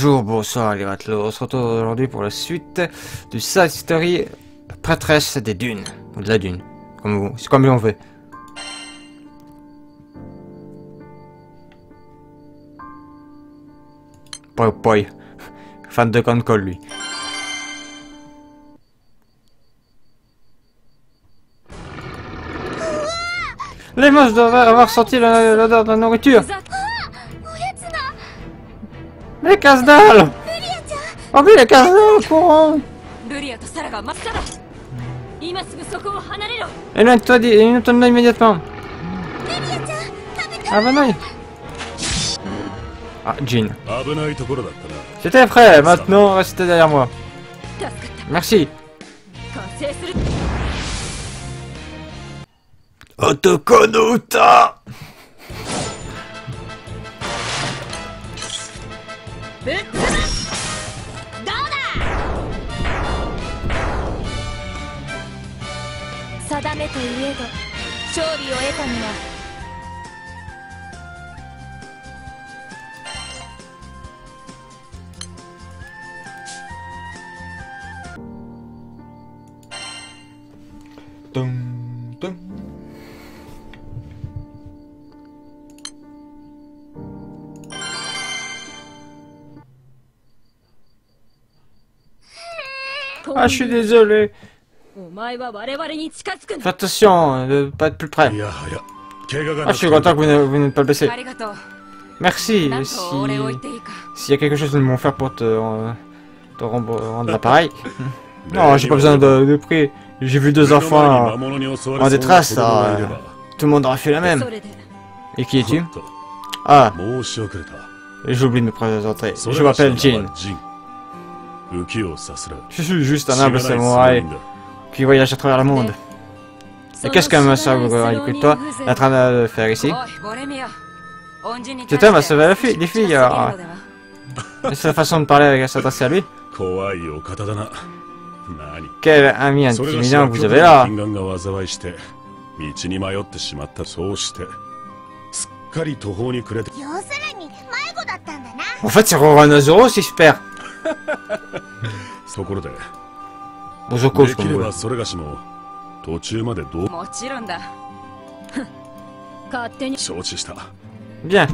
Bonjour, bonsoir les matelots, on se retrouve aujourd'hui pour la suite du Side Story Prêtresse des Dunes, ou de la Dune, c'est comme on veut. Poi poi, fan de Concol lui. Les monstres doivent avoir senti l'odeur de la nourriture. Les casse-dalles! Oh oui, les casse-dalles au courant! Éloigne-toi de immédiatement! Ah bah non! Ah, Jean. J'étais prêt, maintenant restez derrière moi. Merci. Otoko no Uta! Dum, dum. Ah, je suis désolé. Fais attention de pas être plus près. Ah, je suis content que vous n'êtes pas blessé. Merci. S'il y a quelque chose de mon faire pour te rendre l'appareil. Non, j'ai pas besoin de prix. J'ai vu deux enfants en détresse. Tout le monde aurait fait la même. Et qui es-tu? Ah, j'ai oublié de me présenter. Je m'appelle Jin. Je suis juste un humble samouraï qui voyage à travers le monde. Et qu'est-ce qu'un samouraï que toi est en train de faire ici? Cet homme a sauvé les filles. C'est la façon de parler avec s'adresser à lui. Quel ami intimidant que vous avez là. En fait, c'est Roronoa, c'est super. Ozoko, je comprends. Bien.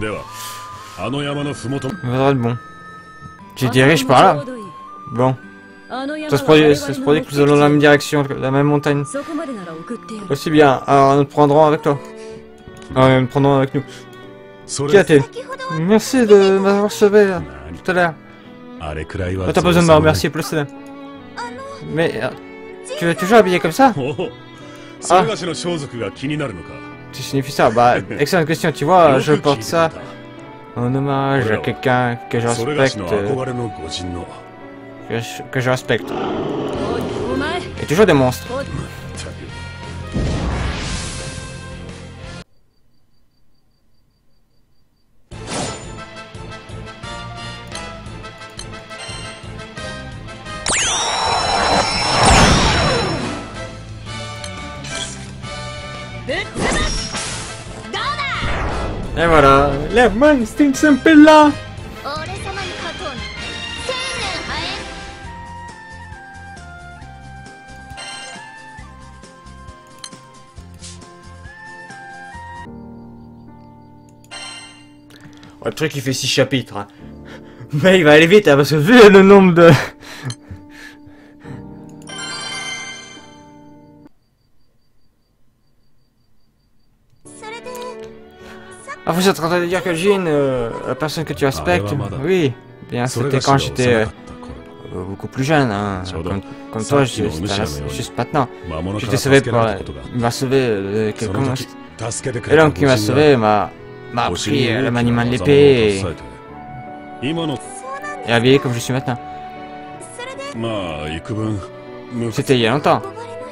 Bon. Tu diriges par là. Bon. Ça se produit que nous allons dans la même direction, la même montagne. Aussi bien. Alors nous te prendrons avec toi. Nous te prendrons avec nous. Qui a-t-il? Merci de m'avoir sauvé tout à l'heure. T'as pas besoin de me remercier plus cela. Mais tu es toujours habillé comme ça? Ah. Tu signifie ça? Bah, excellente question. Tu vois, je porte ça en hommage à quelqu'un que je respecte. Que je respecte. Et toujours des monstres. Et voilà, les monstres sont là. Oh, le truc il fait 6 chapitres. Hein. Mais il va aller vite hein, parce que vu le nombre de... Ah, vous êtes en train de dire que Jin, la personne que tu respectes, oui, bien c'était quand j'étais beaucoup plus jeune, hein, comme toi, juste maintenant. J'étais sauvé par... Il m'a sauvé de quelques monstres. Et l'homme qui m'a sauvé m'a appris le maniement de l'épée et habillé comme je suis maintenant. C'était il y a longtemps.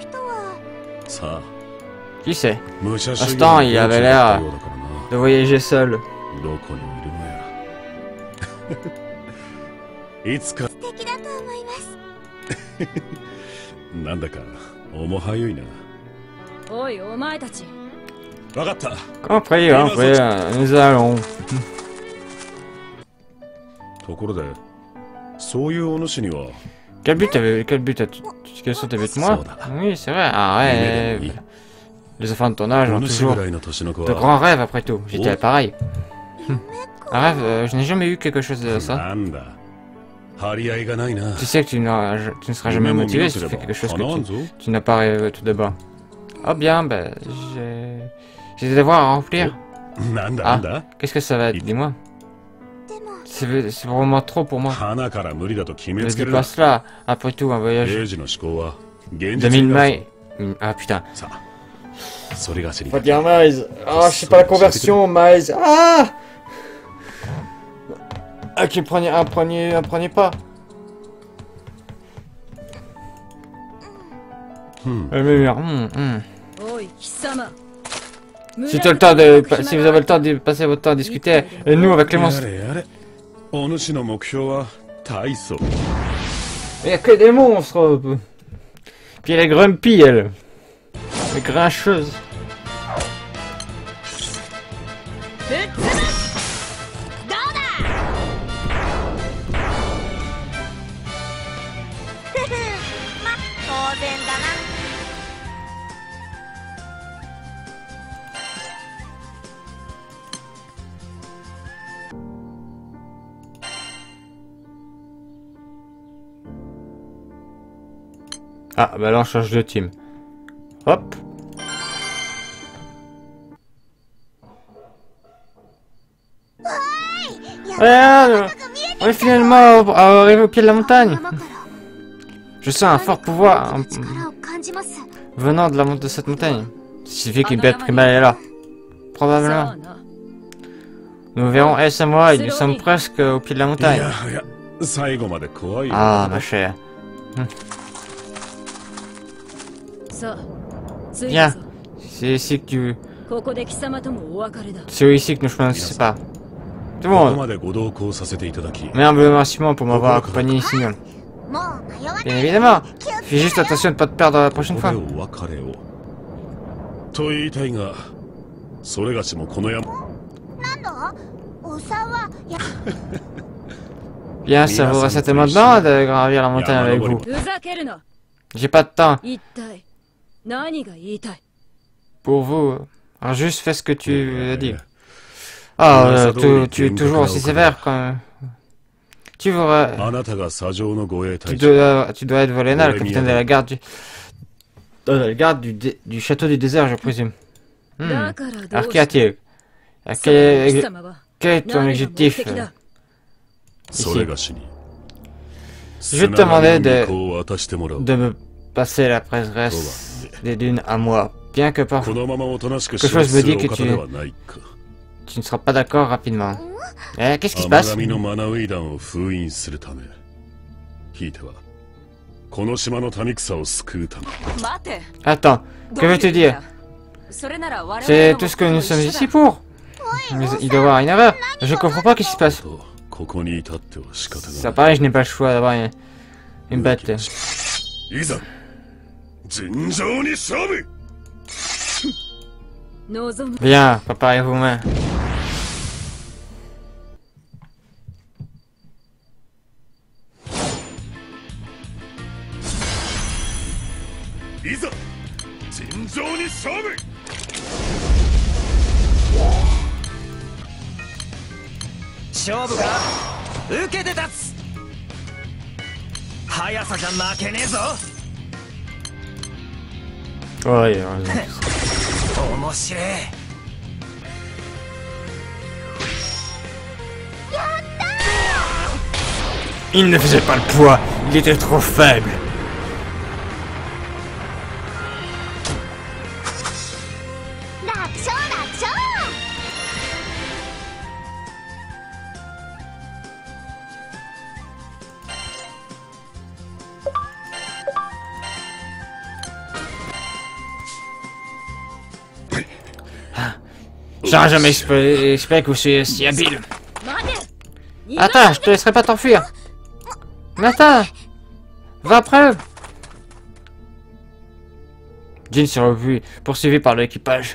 Qui sait? À ce temps, il avait l'air de voyager seul. Compris, nous allons. Quel but as-tu? Quels sont tes buts? Moi? Oui, c'est vrai, un rêve. Les enfants de ton âge ont toujours de grands rêves après tout. J'étais pareil. Un rêve, je n'ai jamais eu quelque chose de ça. Tu sais que tu ne seras jamais motivé si tu fais quelque chose que tu n'as pas rêvé tout d'abord. Oh bien, ben, j'ai des devoirs à remplir. Ah, qu'est-ce que ça va être? Dis-moi. C'est vraiment trop pour moi. Ne dis pas cela. Après tout, un voyage de 1000 miles. Ah putain. Faut dire miles. Ah, je sais pas la conversion, miles. Ah! Ok, un premier pas. Si tu as le temps de, si vous avez le temps de passer votre temps à discuter, et nous avec les monstres. Il y a que des monstres. Puis elle est grumpy, elle. Elle est grincheuse. Ah, bah là on change de team. Hop. Regarde, on est finalement arrivé au pied de la montagne. Je sens un fort pouvoir venant de cette montagne. Il suffit qu'une bête primaire est là. Probablement. Nous verrons S et moi, et nous sommes presque au pied de la montagne. Ah, ma chère. Viens, c'est ici que c'est ici que nos chemins se séparent. Tout le monde. Mais un remerciement pour m'avoir accompagné ici. Bien évidemment. Fais juste attention de ne pas te perdre la prochaine fois. Bien, ça vaudrait certainement maintenant de gravir la montagne avec vous. J'ai pas de temps. Pour vous, alors juste fais ce que tu as dit. Ah, tu es toujours aussi sévère quand... Tu dois être Volena, le capitaine de la garde du château du désert, je présume. Alors qu'y a-t-il? Quel est ton objectif ici? Je te demandais de me passer la prêtresse des dunes à moi, bien que parfois quelque chose me dit que tu ne seras pas d'accord rapidement. Qu'est-ce qui se passe? Attends, que veux-tu dire? C'est tout ce que nous sommes ici pour. Mais il doit y avoir une erreur. Je comprends pas ce qui se passe. Ça paraît, je n'ai pas le choix d'avoir une bête. Bien, préparez-vous main. Ouais, il ne faisait pas le poids, il était trop faible. J'aurais jamais espéré que vous soyez si habile. Attends, je te laisserai pas t'enfuir. Mais attends, va après eux. Jin s'est revu, poursuivi par l'équipage.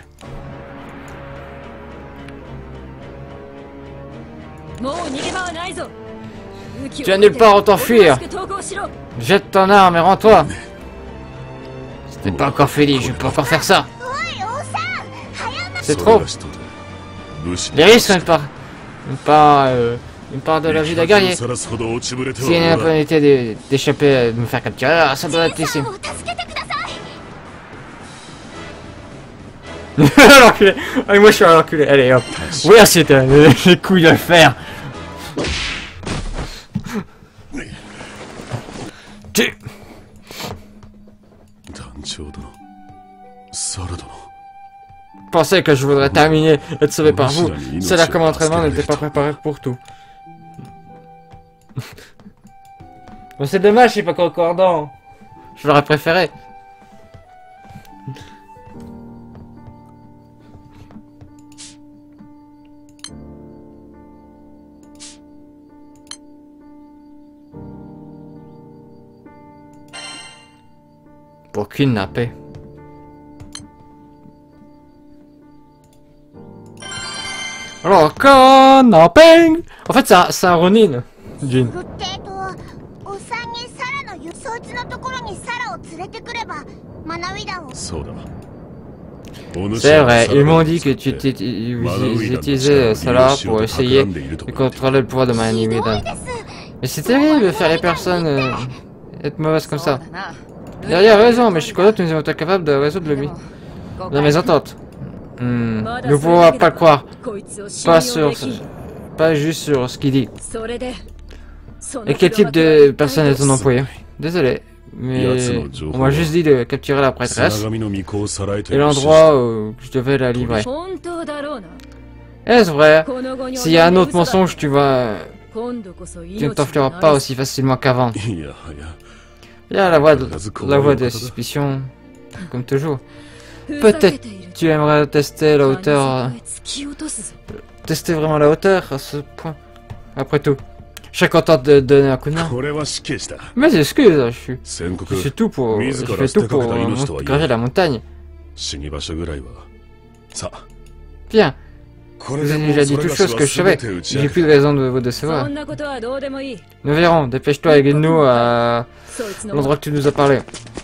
Tu as nulle part où t'enfuir. Jette ton arme et rends-toi. Ce n'est pas encore fini, je peux encore faire ça. C'est trop. Les risques sont une part de la vie d'un guerrier. S'il y a une opportunité d'échapper, de me faire capturer, ça doit être ici. L'enculé. Allez, moi je suis un enculé. Allez hop. Oui, c'est les couilles de le faire. Tu. Je pensais que je voudrais terminer et être sauvé par vous. C'est là comme entraînement n'était pas préparé pour tout. Bon, c'est dommage, c'est pas concordant. Je l'aurais préféré. Pour kidnapper. Alors, kidnapping. En fait, c'est un Ronin, Jin. C'est vrai, ils m'ont dit que vous utilisez cela pour essayer de contrôler le pouvoir de Manamida. Mais c'est terrible de faire les personnes être mauvaises comme ça. Il a raison, mais je suis content que nous avons été capables de résoudre la mésentente. Nous pouvons pas le croire. Pas juste sur ce qu'il dit. Et quel type de personne est ton employé? Désolé, mais on m'a juste dit de capturer la prêtresse et l'endroit où je devais la livrer. Est-ce vrai? S'il y a un autre mensonge, tu ne t'enfuiras pas aussi facilement qu'avant. Il y a la voix de suspicion, comme toujours. Peut-être tu aimerais tester la hauteur. Tester vraiment la hauteur à ce point. Après tout, je serais content de donner un coup de main. Mais excuse, je fais tout pour graver la montagne. Bien. Vous avez déjà dit toutes choses que je savais. J'ai plus de raison de vous décevoir. Nous verrons. Dépêche-toi et guide-nous à l'endroit que tu nous as parlé.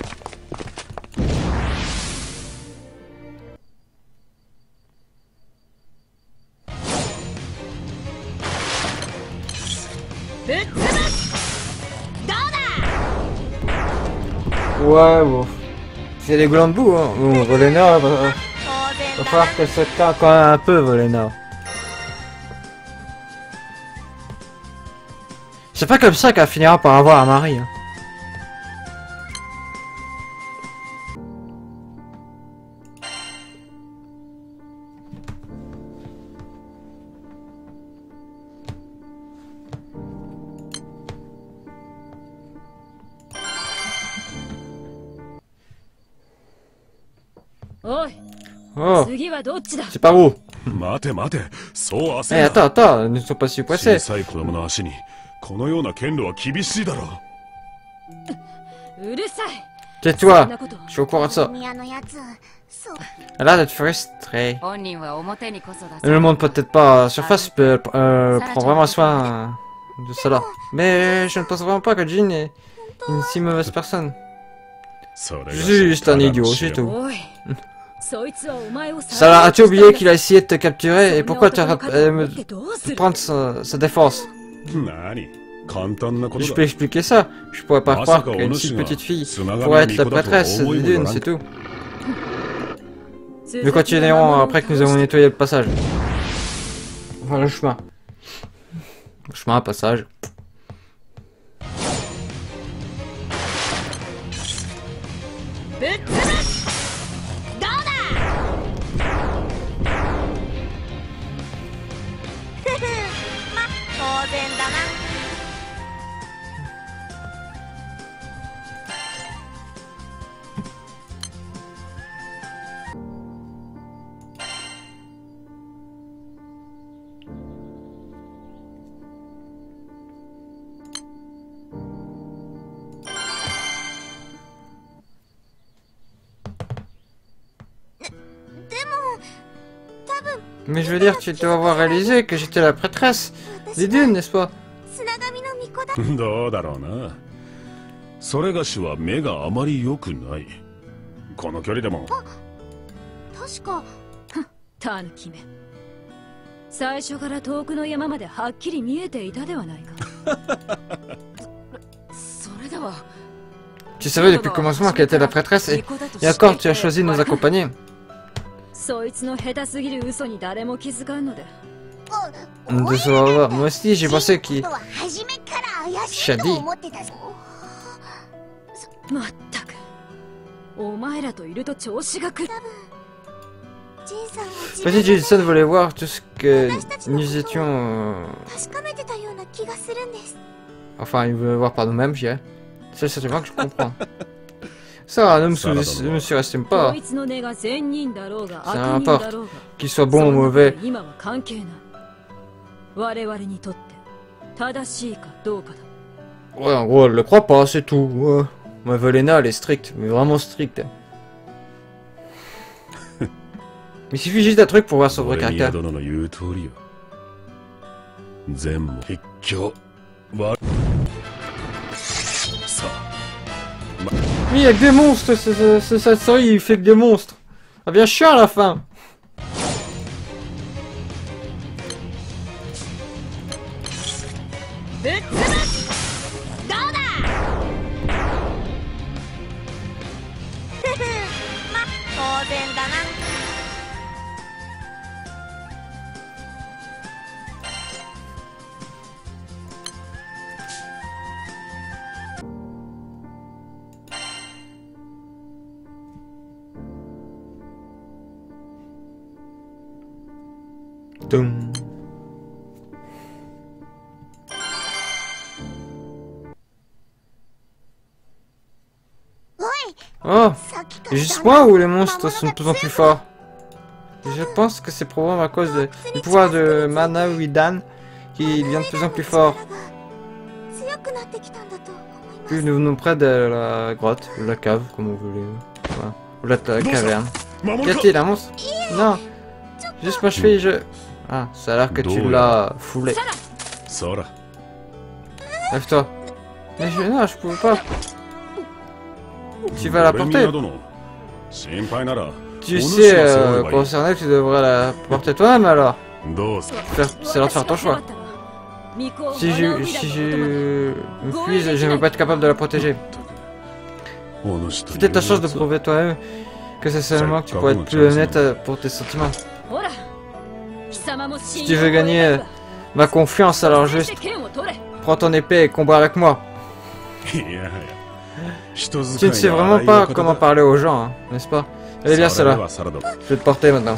Ouais, bon. C'est des goulants de boue, hein. Bon, Volena, va falloir qu'elle se calme quand même un peu, Volena. C'est pas comme ça qu'elle finira par avoir un mari. Hein. Oh, c'est pas vous. Eh, attends, ne sois pas si pressé. Tais-toi, je suis au courant de ça. Elle a l'air d'être frustrée. Elle ne le montre peut-être pas à la surface, mais elle prend vraiment soin de cela. Mais je ne pense vraiment pas que Jin est une si mauvaise personne. Juste un idiot, c'est tout. Ça, as-tu oublié qu'il a essayé de te capturer? Et pourquoi tu as prendre sa défense? Je peux expliquer ça. Je pourrais pas croire qu'une si petite fille pourrait être la prêtresse des dunes, c'est tout. Nous continuerons après que nous avons nettoyé le passage. Voilà le chemin. Le chemin, passage. Mais je veux dire, tu dois avoir réalisé que j'étais la prêtresse des dunes, n'est-ce pas? どうだろうな。それがしは目があまり良くない。この距離でも。 確か。タヌキめ。最初から遠くの山まではっきり見えていたではないか。それだわ。 Tu savais depuis le commencement qu'elle était la prêtresse et encore tu as choisi de nous accompagner. そいつの下手すぎる嘘に誰も気づかんので。 De savoir, moi aussi j'ai pensé qu'il... Shadi. まったく。お前らといると調子がくる。 Petit Jason voulait voir tout ce que nous étions... Enfin, il voulait voir par nous-mêmes, je dirais. C'est le sentiment que je comprends. Ça, ne me surestime pas. C'est un importe. Qu'il soit bon ou mauvais. Ouais, en gros, elle le croit pas, c'est tout. Ouais. Ma Volena, elle est stricte, mais vraiment stricte. Il suffit juste d'un truc pour voir son vrai caractère. Oui, il y a que des monstres, cette série, il fait que des monstres. Ça devient chiant à la fin. Dum. Oh, c'est juste moi ou les monstres sont de plus en plus forts? Je pense que c'est probablement à cause du pouvoir de Manawidan qui devient de plus en plus fort. Plus nous venons près de la grotte, ou la cave, comme vous voulez. Voilà. Ou la caverne. Qu'y a-t-il, un monstre? Non, juste ma cheville, je... Ah, ça a l'air que tu l'as foulé. Lève-toi. Mais non, je pouvais pas. Tu vas la porter. Tu sais, concerné, tu devrais la porter toi-même alors. C'est l'heure de faire ton choix. Si je me fuis, je ne vais pas être capable de la protéger. Peut-être ta chance de prouver toi-même que c'est seulement que tu pourrais être plus honnête pour tes sentiments. Si tu veux gagner ma confiance, alors juste prends ton épée et combat avec moi. Tu ne sais vraiment pas comment parler aux gens, hein, n'est-ce pas? Allez, viens, cela. Je vais te porter maintenant.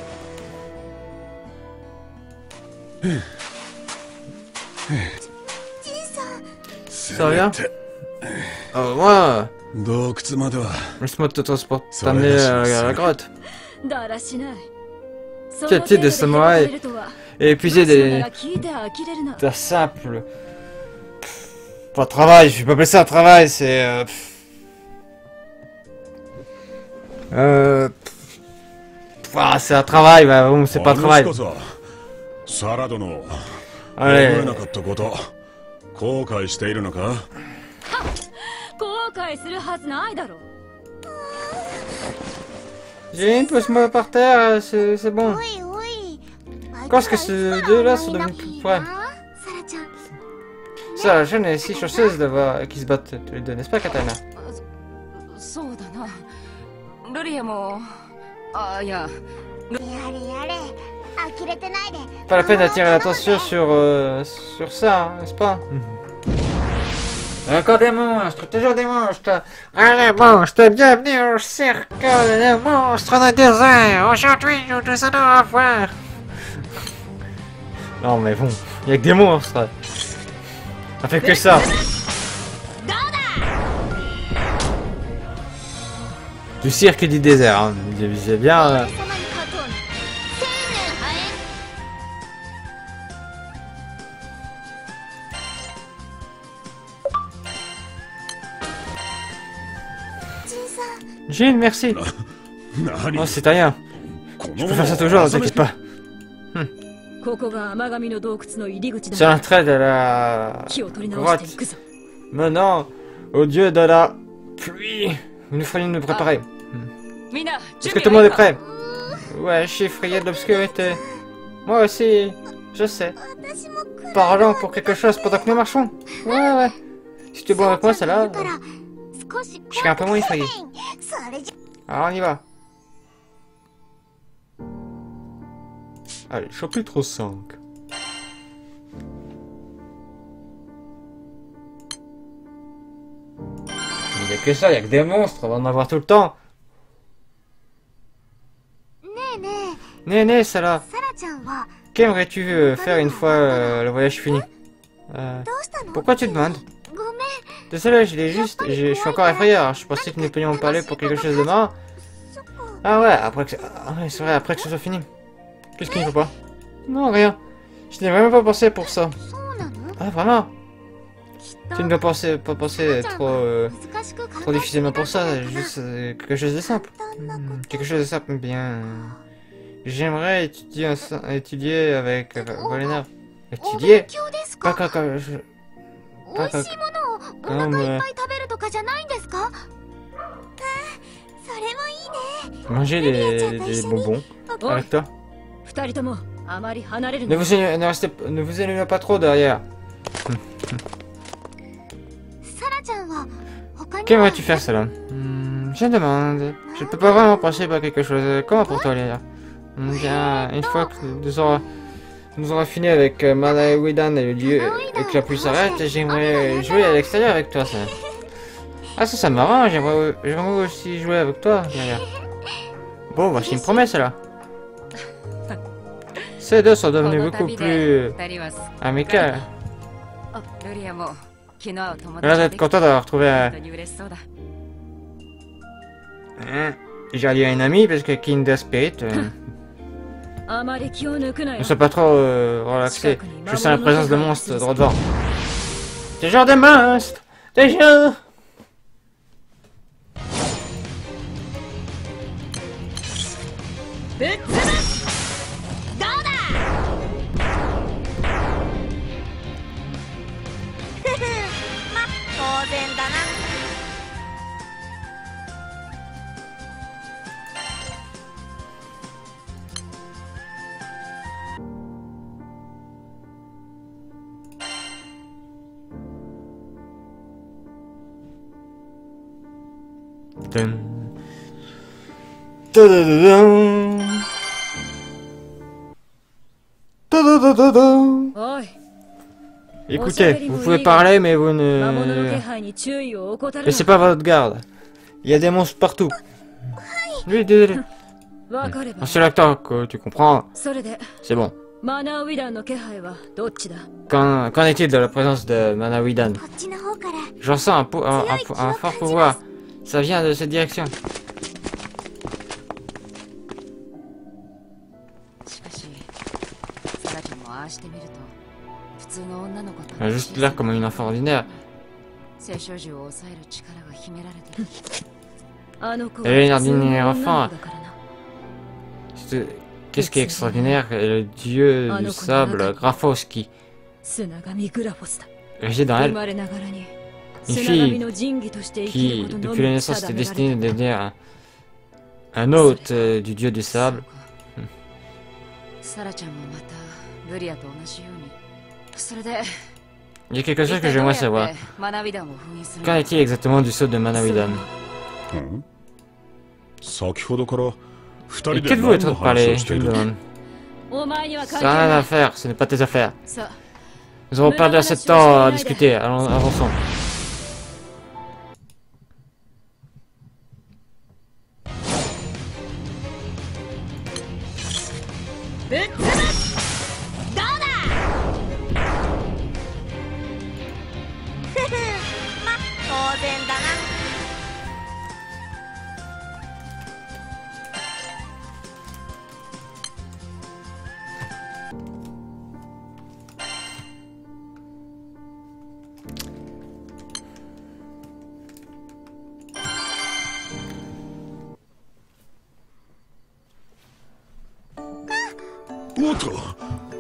Ça vient? Moi. Laisse-moi te transporter, t'amener à la grotte. Qu'y a-t-il des samouraïs et épuiser d'un simple... Pas de travail, je vais pas appeler ça un travail, c'est... c'est un travail, bah bon, c'est pas un travail. Allez. Jin, pousse-moi par terre, c'est bon. Quand est-ce que ces deux-là sont devenus plus près? Ça, la jeune est si chanceuse d'avoir qui se battent tous les deux, n'est-ce pas, Katana? Pas la peine d'attirer l'attention sur ça, hein, n'est-ce pas? Encore des monstres, toujours des monstres. Allez, monstres, bienvenue au cirque des monstres dans le désert. Aujourd'hui, nous allons voir. Non, mais bon, il y a que des monstres. Ça fait que ça. Du cirque du désert, hein. J'ai bien... Jin, merci. Oh, c'est rien. Je peux faire ça toujours, ne t'inquiète pas. C'est l'entrée de la grotte. Maintenant, au dieu de la pluie, il nous faut nous préparer. Est-ce que tout le monde est prêt? Ouais, je suis effrayé de l'obscurité. Moi aussi, je sais. Parlons pour quelque chose pendant que nous marchons. Ouais. Si tu es bon avec moi, c'est là. Je suis un peu moins effrayé. Alors on y va. Allez, chapitre 5. Il n'y a que ça, il n'y a que des monstres, on va en avoir tout le temps. Néné, ça là. Qu'aimerais-tu faire une fois le voyage fini? Pourquoi tu demandes? Désolé, je suis encore effrayé, alors je pensais que nous pouvions parler pour quelque chose demain. Ah ouais, c'est vrai, après que ce soit fini. Qu'est-ce qu'il ne faut pas? Non, rien. Je n'ai vraiment pas pensé pour ça. Ah, vraiment? Tu ne dois pas penser trop difficilement pour ça, juste quelque chose de simple. Quelque chose de simple, bien... J'aimerais étudier avec Valena. Étudier? Manger des bonbons avec toi. Ne vous éloignez pas trop derrière. Qu'aimerais-tu faire, cela? Je demande. Je ne peux pas vraiment penser à quelque chose. Comment pour toi, Léa? Bien, une fois que nous aurons fini avec Manawidan et le dieu et que la pluie s'arrête, j'aimerais jouer à l'extérieur avec toi, ça. Ah, ça m'arrange, j'aimerais aussi jouer avec toi, Léa. Bon, voici une promesse, là. Ces deux sont devenus beaucoup plus amicales. Elle a d'être content d'avoir trouvé j'ai allié à une amie parce que Kinder Spirit ne soit pas trop relaxé. Je sens la présence de monstres droit devant. Des genres de monstres! Des gens! Écoutez, vous pouvez parler, mais vous ne... laissez pas votre garde. Il y a des monstres partout. Oui, désolé. Un seul acteur que tu comprends. C'est bon. Qu'en est-il de la présence de Manawidan? J'en sens un fort pouvoir. Ça vient de cette direction. Elle a juste l'air comme une enfant ordinaire. Elle est une ordinaire enfant. Qu'est-ce qui est extraordinaire? Le dieu du sable, Graphos, qui réside dans elle. Une fille qui, depuis la naissance, était destinée à devenir un hôte du dieu du sable. Il y a quelque chose que j'aimerais savoir. Qu'en est-il exactement du sceau de Manawidan? Et qu'êtes-vous en train de parler? Je me demande. Ça n'a rien à faire, ce n'est pas tes affaires. Nous avons perdu assez de temps à discuter, allons avançons.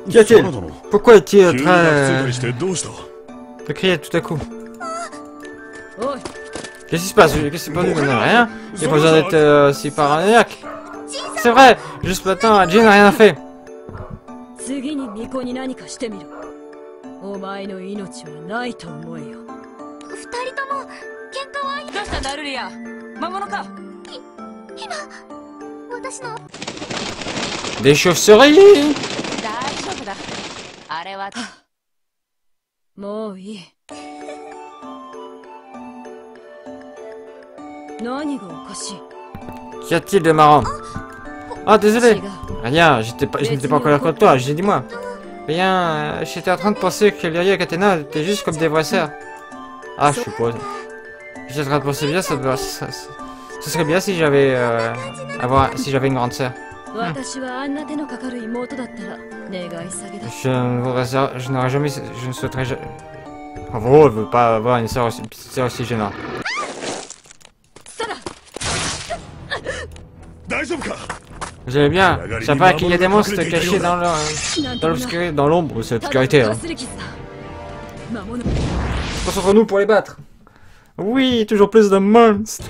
Qu'y a-t-il? Pourquoi est-il en train de crier tout à coup? Qu'est-ce qui se passe? Qu'est-ce qui se passe maintenant? Rien? Il n'y a pas besoin d'être si paranoïaque. C'est vrai! Juste maintenant, Jin n'a rien fait. 次に巫女に何かしてみろ。お前の命はないと思えよ。二人とも喧嘩は。どうしたダルリア？魔物か？今私の。 Des chauves-souris! 大丈夫だ。あれは。もういい。何がおかしい？ Qu'y a-t-il de marrant? Ah, désolé. Rien, je n'étais pas encore contre toi, j'ai dit moi. Rien, j'étais en train de penser que Lyria et Katena étaient juste comme des vraies sœurs. Ah, je suppose. J'étais en train de penser bien, ce serait bien si j'avais une grande sœur. Je n'aurais jamais, je ne souhaiterais jamais. Bravo, elle veut pas avoir une petite sœur aussi gênante. J'aimais bien, ça paraît qu'il y a des monstres cachés dans l'ombre, c'est l'obscurité. Hein. Concentrons-nous pour les battre. Oui, toujours plus de monstres.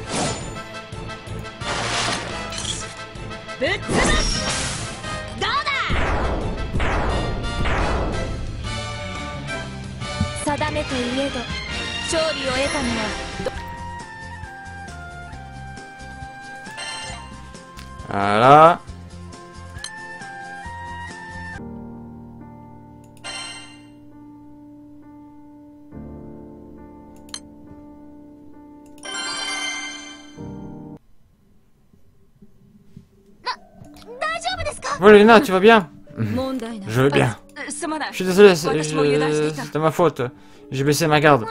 Voilà. Voilà, Lena, tu vas bien? Je vais bien. Je suis désolé, c'était ma faute. J'ai baissé ma garde.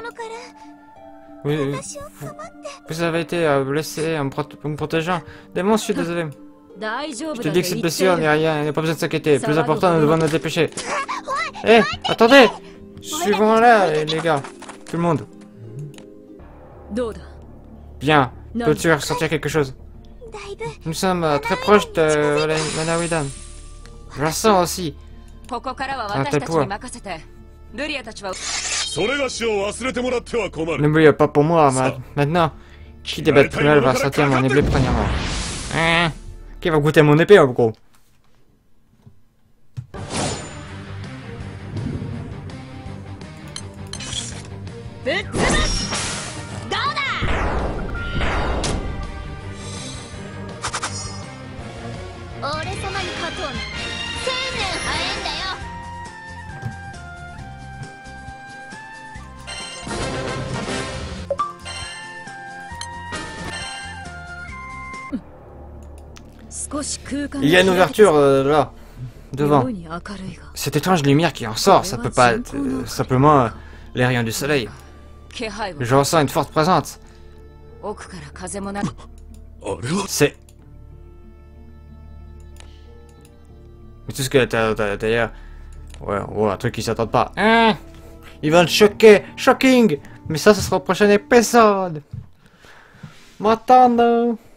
Vous avez été blessé en me protégeant. Des monstres, je suis désolé. Je te dis que cette blessure n'est rien, il n'y a pas besoin de s'inquiéter. Plus important, nous devons nous dépêcher. Hé, attendez! Suivons-la, les gars. Tout le monde. Bien. Peux-tu ressentir quelque chose? Nous sommes très proches de Manawidan. Je la sens aussi. Un tel poids. N'oubliez pas pour moi, maintenant. Qui des bêtes cruelles va sentir mon épée premièrement? Hein? Qui va goûter mon épée, en gros? Il y a une ouverture là, devant. Cette étrange lumière qui en sort, ça peut pas être simplement les rayons du soleil. Je ressens une forte présence. C'est... Mais tout ce que t'as d'ailleurs... Ouais, un truc qui s'attend pas. Hein? Ils vont te choquer! Shocking! Mais ça sera au prochain épisode! M'attendons!